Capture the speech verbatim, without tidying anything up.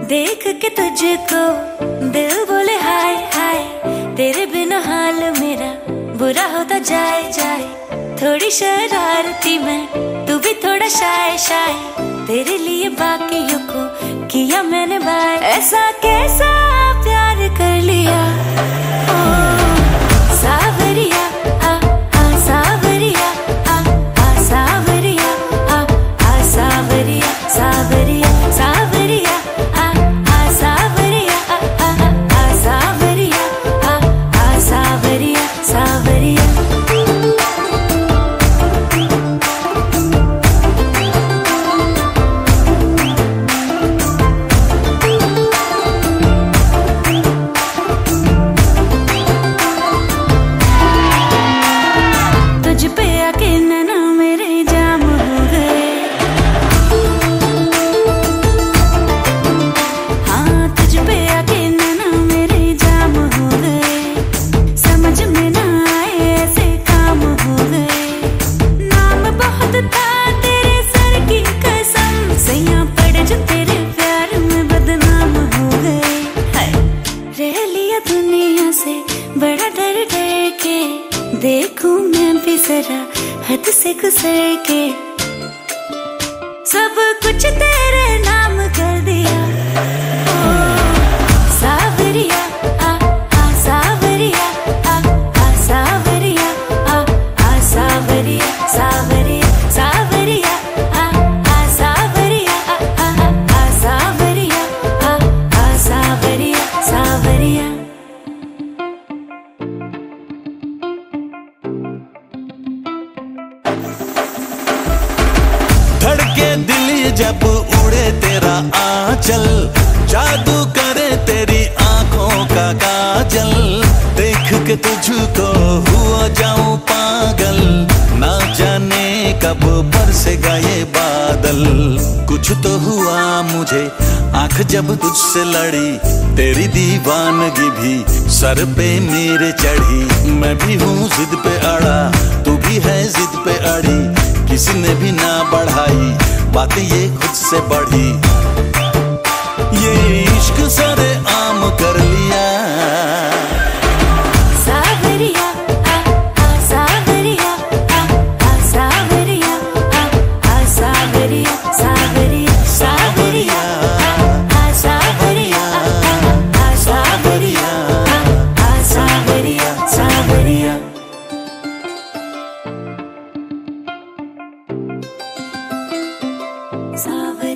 देख के तुझको दिल बोले हाय हाय, तेरे बिना हाल मेरा बुरा होता जाए जाए। थोड़ी शरारती मैं, तू भी थोड़ा शाय शाय, तेरे लिए बाकियों को किया मैंने बाय। ऐसा कैसा प्यार कर लिया ओ सावरिया, आ आ सावरिया, आ आ सावरिया, आ आ सावरिया, सावरिया सावरिया, आ आ सावरिया, आ आ आ सावरिया, आ आ सावरिया सावरिया। दुनिया से बड़ा डर डर के देखूं मैं भी जरा हद से गुजर के, सब कुछ तेरे नाम कर दिया ओ सावरिया, आ आ सावरिया, आ आ सावरिया, आ आ सावरिया, सावरिया सावरिया, आ आ सावरिया, आ आ आ सावरिया, आ आ सावरिया सावरिया। धड़के दिल जब उड़े तेरा आंचल, जादू करे तेरी आंखों का काजल। देख के तुझको हुआ जाऊं पागल, ना जाने कब बरसेगा ये बादल। कुछ तो हुआ मुझे आंख जब तुझसे लड़ी, तेरी दीवानगी भी सर पे मेरे चढ़ी। मैं भी हूँ जिद पे अड़ा, तू भी है जिद पे अड़ी, किसी ने भी ना बढ़ाई बातें ये खुद से बढ़ी। ये इश्क सरे आम कर लिया सावरिया, आ आ सावरिया, आ आ सावरिया, आ आ सावरिया, सावरिया सावरिया, आ आ सावरिया, आ आ सावरिया, आ आ सावरिया सावरिया। सावरिया।